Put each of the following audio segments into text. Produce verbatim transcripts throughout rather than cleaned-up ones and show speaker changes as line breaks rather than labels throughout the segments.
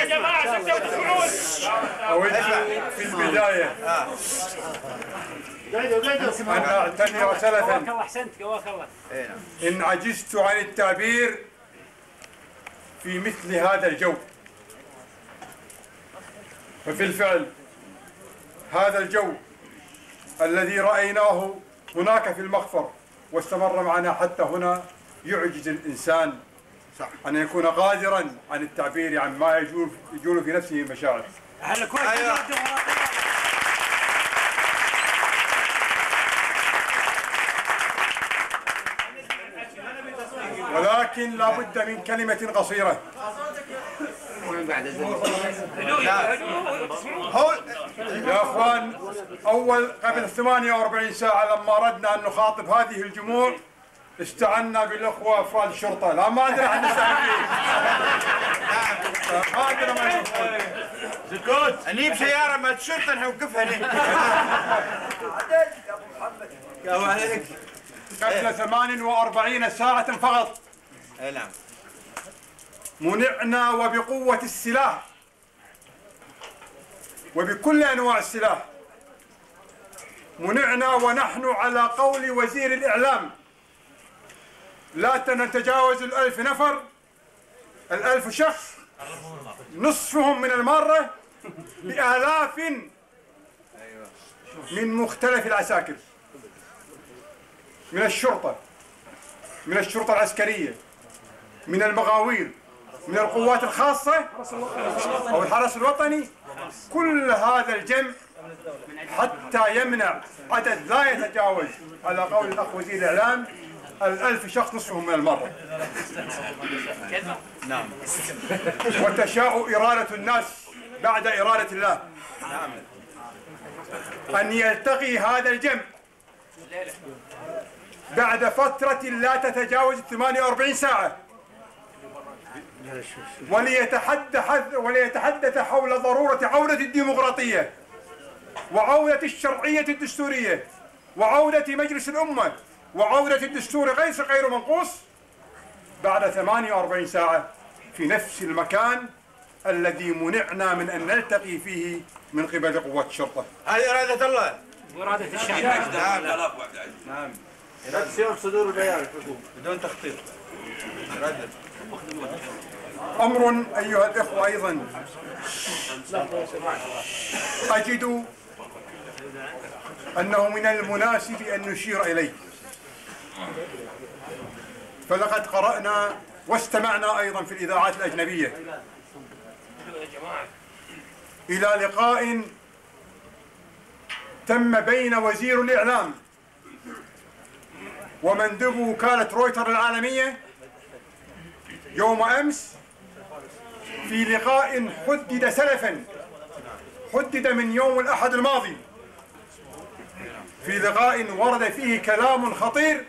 يا جماعة ستة وتسعون.
أود في البداية أن أعتذر سلفا
الله أحسنت قواك الله.
إن عجزت عن التعبير في مثل هذا الجو. ففي الفعل هذا الجو الذي رأيناه هناك في المخفر واستمر معنا حتى هنا يعجز الإنسان أن يكون قادرا عن التعبير عن ما يجول, يجول في نفسه من مشاعر. ولكن لا بد من كلمة قصيرة. يا اخوان، اول قبل ثمانية وأربعين ساعة لما اردنا ان نخاطب هذه الجموع استعنا بالاخوة افراد الشرطة. لا ما ادري احنا نستعين فيه. ما ادري ما يقول.
زكوت نجيب سيارة مال الشرطة نوقفها هنا. يا ابو عليك.
قبل ثمان وأربعين ساعة فقط.
اي نعم.
منعنا وبقوة السلاح وبكل أنواع السلاح. منعنا ونحن على قول وزير الإعلام لا نتجاوز الألف نفر، الألف شخص، نصفهم من المارة بآلاف من مختلف العساكر، من الشرطة، من الشرطة العسكرية، من المغاوير، من القوات الخاصة أو الحرس الوطني. كل هذا الجمع حتى يمنع عدد لا يتجاوز على قول الأخ وزير الإعلام الألف شخص نصفهم من المرة.
نعم.
وتشاء إرادة الناس بعد إرادة الله أن يلتقي هذا الجمع بعد فترة لا تتجاوز ثمانية وأربعين ساعة وليتحدث وليتحدث حول ضرورة عودة الديمقراطية وعودة الشرعية الدستورية وعودة مجلس الأمة وعودة الدستور غير غير منقوص بعد ثمانية وأربعين ساعة في نفس المكان الذي منعنا من أن نلتقي فيه من قبل قوات الشرطة.
هذه إرادة الله
وإرادة الشعب.
نعم. نعم. إرادة صدور البيان بدون تخطيط. إرادة.
أمر أيها الإخوة أيضا أجد أنه من المناسب أن نشير إليه. فلقد قرأنا واستمعنا أيضا في الإذاعات الأجنبية إلى لقاء تم بين وزير الإعلام ومندوب وكالة رويتر العالمية يوم أمس في لقاء حدد سلفا، حدد من يوم الأحد الماضي، في لقاء ورد فيه كلام خطير.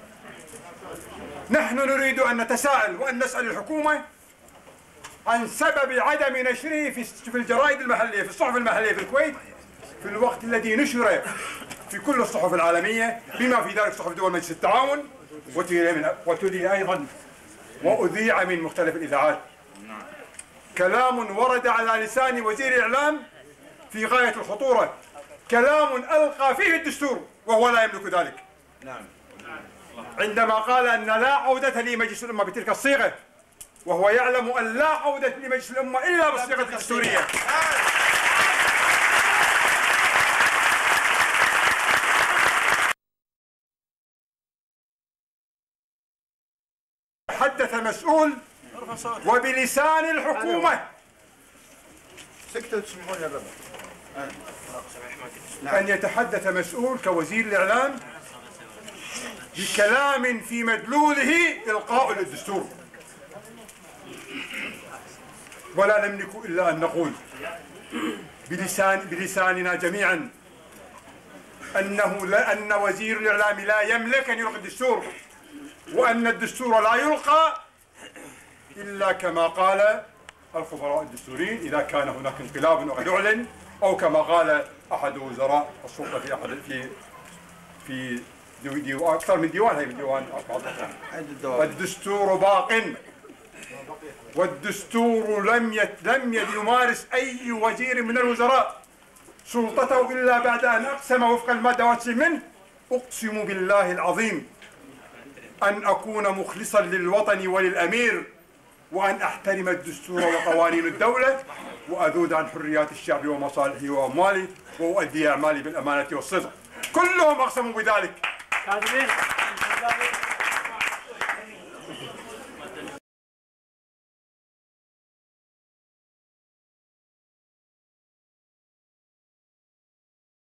نحن نريد أن نتساءل وأن نسأل الحكومة عن سبب عدم نشره في الجرائد المحلية، في الصحف المحلية في الكويت في الوقت الذي نشر في كل الصحف العالمية بما في ذلك صحف دول مجلس التعاون وتذيع أيضا وأذيع من مختلف الإذاعات. كلام ورد على لسان وزير الإعلام في غاية الخطورة، كلام ألقى فيه الدستور وهو لا يملك ذلك.
نعم.
عندما قال أن لا عودة لمجلس الأمة بتلك الصيغة وهو يعلم أن لا عودة لمجلس الأمة إلا بالصيغة الدستورية. حدث مسؤول وبلسان الحكومة
سكتوا تسمعون يا رب.
أن يتحدث مسؤول كوزير الإعلام بكلام في مدلوله إلقاء للدستور. ولا نملك إلا أن نقول بلسان بلساننا جميعا أنه لا أن وزير الإعلام لا يملك أن يلقي الدستور، وأن الدستور لا يلقى إلا كما قال الخبراء الدستوريين إذا كان هناك انقلاب وقد أعلن، أو كما قال أحد وزراء السلطة في أحد في في ديو ديو أكثر من ديوان، هي من ديوان الدستور باق والدستور لم يت لم يمارس أي وزير من الوزراء سلطته إلا بعد أن أقسم وفق المادة واحد وتسعين منه: أقسم بالله العظيم أن أكون مخلصا للوطن وللأمير، وأن أحترم الدستور وقوانين الدولة، وأذود عن حريات الشعب ومصالحه وأمواله، وأؤدي أعمالي بالأمانة والصدق. كلهم أقسموا بذلك.
كاذبين.